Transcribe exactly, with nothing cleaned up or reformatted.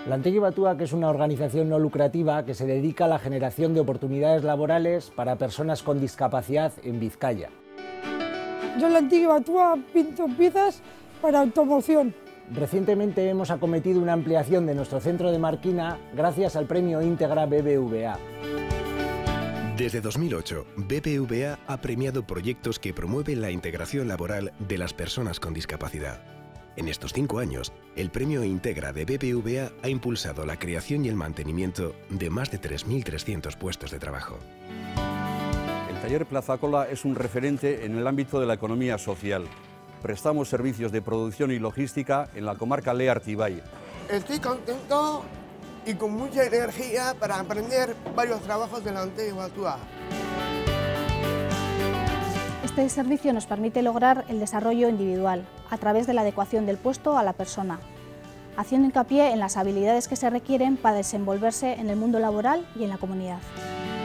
La Antigua Batúa, que es una organización no lucrativa que se dedica a la generación de oportunidades laborales para personas con discapacidad en Vizcaya. Yo en la Antigua Batúa pinto piezas para automoción. Recientemente hemos acometido una ampliación de nuestro centro de Marquina gracias al premio Íntegra B B V A. Desde dos mil ocho, B B V A ha premiado proyectos que promueven la integración laboral de las personas con discapacidad. En estos cinco años, el premio Íntegra de B B V A ha impulsado la creación y el mantenimiento de más de tres mil trescientos puestos de trabajo. El taller Plazacola es un referente en el ámbito de la economía social. Prestamos servicios de producción y logística en la comarca Lea-Artibay. Estoy contento y con mucha energía para aprender varios trabajos de la Antigua Batúa. Este servicio nos permite lograr el desarrollo individual a través de la adecuación del puesto a la persona, haciendo hincapié en las habilidades que se requieren para desenvolverse en el mundo laboral y en la comunidad.